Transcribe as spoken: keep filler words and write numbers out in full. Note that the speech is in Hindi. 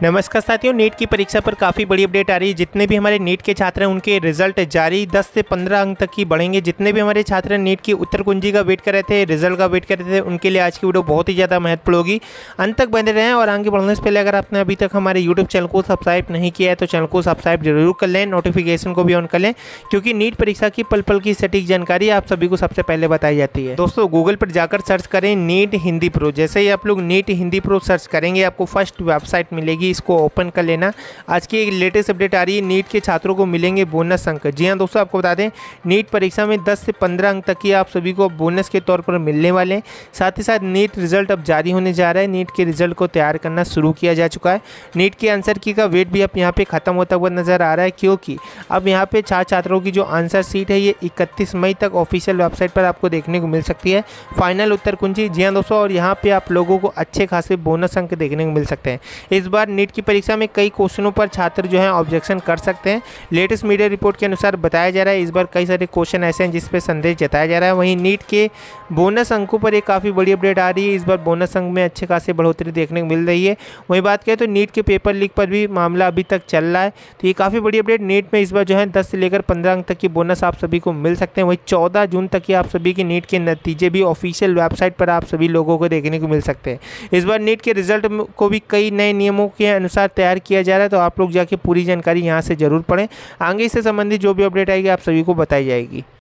नमस्कार साथियों, नीट की परीक्षा पर काफ़ी बड़ी अपडेट आ रही है। जितने भी हमारे नीट के छात्र हैं उनके रिजल्ट जारी दस से पंद्रह अंक तक की बढ़ेंगे। जितने भी हमारे छात्र नीट की उत्तर कुंजी का वेट कर रहे थे, रिजल्ट का वेट कर रहे थे, उनके लिए आज की वीडियो बहुत ही ज़्यादा महत्वपूर्ण होगी। अंत तक बने रहें और आगे बढ़ने से पहले अगर आपने अभी तक हमारे यूट्यूब चैनल को सब्सक्राइब नहीं किया है तो चैनल को सब्सक्राइब जरूर कर लें, नोटिफिकेशन को भी ऑन कर लें, क्योंकि नीट परीक्षा की पल पल की सटीक जानकारी आप सभी को सबसे पहले बताई जाती है। दोस्तों, गूगल पर जाकर सर्च करें नीट हिंदी प्रो। जैसे ही आप लोग नीट हिंदी प्रो सर्च करेंगे आपको फर्स्ट वेबसाइट मिलेगी, इसको ओपन कर लेना। आज की एक लेटेस्ट अपडेट आ रही है, नीट के छात्रों को मिलेंगे बोनस अंक। जी हाँ दोस्तों, आपको बता दें नीट परीक्षा में दस से पंद्रह अंक तक की आप सभी को बोनस के तौर पर मिलने वाले हैं। साथ ही साथ नीट रिजल्ट अब जारी होने जा रहा है। नीट के रिजल्ट को तैयार करना शुरू किया जा चुका है। नीट के आंसर की का वेट भी अब यहाँ पे खत्म होता हुआ नजर आ रहा है, क्योंकि अब यहाँ पे छात्र छात्रों की जो आंसर सीट है ये इकतीस मई तक ऑफिशियल वेबसाइट पर आपको देखने को मिल सकती है, फाइनल उत्तर कुंजी। जी हाँ दोस्तों, और यहाँ पे आप लोगों को अच्छे खासे बोनस अंक देखने को मिल सकते हैं। इस बार नीट की परीक्षा में कई क्वेश्चनों पर छात्र जो है ऑब्जेक्शन कर सकते हैं। लेटेस्ट मीडिया रिपोर्ट के अनुसार बताया जा रहा है इस बार कई सारे क्वेश्चन ऐसे हैं जिस पे संदेह जताया जा रहा है। वहीं नीट के बोनस अंकों पर एक काफ़ी बड़ी अपडेट आ रही है। इस बार बोनस अंक में अच्छे खासे बढ़ोतरी देखने को मिल रही है। वहीं बात करें तो नीट के पेपर लीक पर भी मामला अभी तक चल रहा है, तो ये काफ़ी बड़ी अपडेट। नीट में इस बार जो है दस से लेकर पंद्रह अंक तक की बोनस आप सभी को मिल सकते हैं। वहीं चौदह जून तक की आप सभी के नीट के नतीजे भी ऑफिशियल वेबसाइट पर आप सभी लोगों को देखने को मिल सकते हैं। इस बार नीट के रिजल्ट को भी कई नए नियमों के अनुसार तैयार किया जा रहा है, तो आप लोग जाके पूरी जानकारी यहाँ से जरूर पढ़ें। आगे इससे संबंधित जो भी अपडेट आएगी आप सभी को बताई जाएगी।